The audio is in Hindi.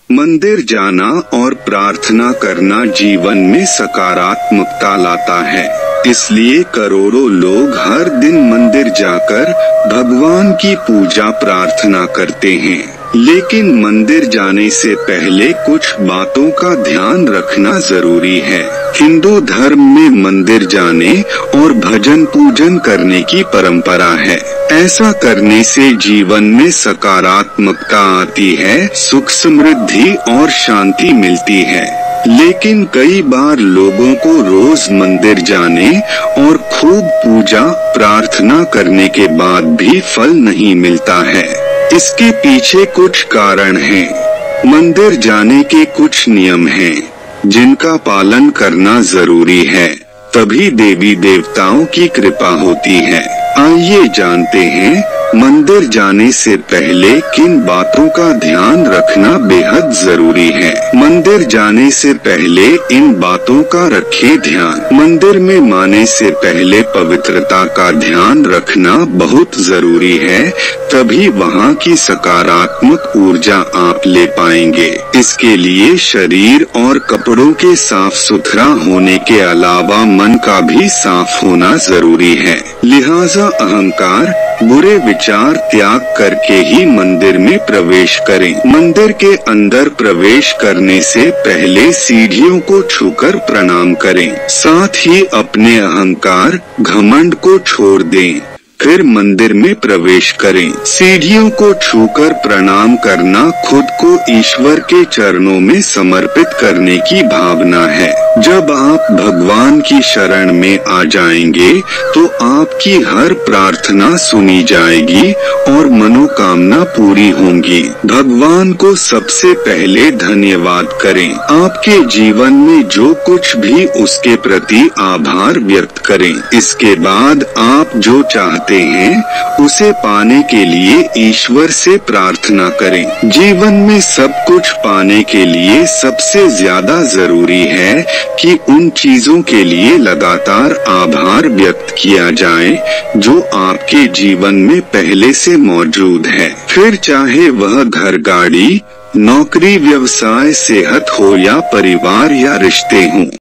मंदिर जाना और प्रार्थना करना जीवन में सकारात्मकता लाता है, इसलिए करोड़ों लोग हर दिन मंदिर जाकर भगवान की पूजा प्रार्थना करते हैं। लेकिन मंदिर जाने से पहले कुछ बातों का ध्यान रखना जरूरी है। हिंदू धर्म में मंदिर जाने और भजन पूजन करने की परंपरा है। ऐसा करने से जीवन में सकारात्मकता आती है, सुख समृद्धि और शांति मिलती है। लेकिन कई बार लोगों को रोज मंदिर जाने और खूब पूजा प्रार्थना करने के बाद भी फल नहीं मिलता है। इसके पीछे कुछ कारण हैं। मंदिर जाने के कुछ नियम हैं, जिनका पालन करना जरूरी है, तभी देवी देवताओं की कृपा होती है। आइए जानते हैं मंदिर जाने से पहले किन बातों का ध्यान रखना बेहद जरूरी है। मंदिर जाने से पहले इन बातों का रखें ध्यान। मंदिर में माने से पहले पवित्रता का ध्यान रखना बहुत जरूरी है, तभी वहाँ की सकारात्मक ऊर्जा आप ले पाएंगे। इसके लिए शरीर और कपड़ों के साफ सुथरा होने के अलावा मन का भी साफ होना जरूरी है। लिहाजा अहंकार, बुरे विचार त्याग करके ही मंदिर में प्रवेश करें। मंदिर के अंदर प्रवेश करने से पहले सीढ़ियों को छूकर प्रणाम करें। साथ ही अपने अहंकार, घमंड को छोड़ दें, फिर मंदिर में प्रवेश करें। सीढ़ियों को छूकर प्रणाम करना खुद को ईश्वर के चरणों में समर्पित करने की भावना है। जब आप भगवान की शरण में आ जाएंगे तो आपकी हर प्रार्थना सुनी जाएगी और मनोकामना पूरी होंगी। भगवान को सबसे पहले धन्यवाद करें। आपके जीवन में जो कुछ भी उसके प्रति आभार व्यक्त करें। इसके बाद आप जो चाहते हैं उसे पाने के लिए ईश्वर से प्रार्थना करें। जीवन में सब कुछ पाने के लिए सबसे ज्यादा जरूरी है कि उन चीजों के लिए लगातार आभार व्यक्त किया जाए जो आपके जीवन में पहले से मौजूद है। फिर चाहे वह घर, गाड़ी, नौकरी, व्यवसाय, सेहत हो या परिवार या रिश्ते हों।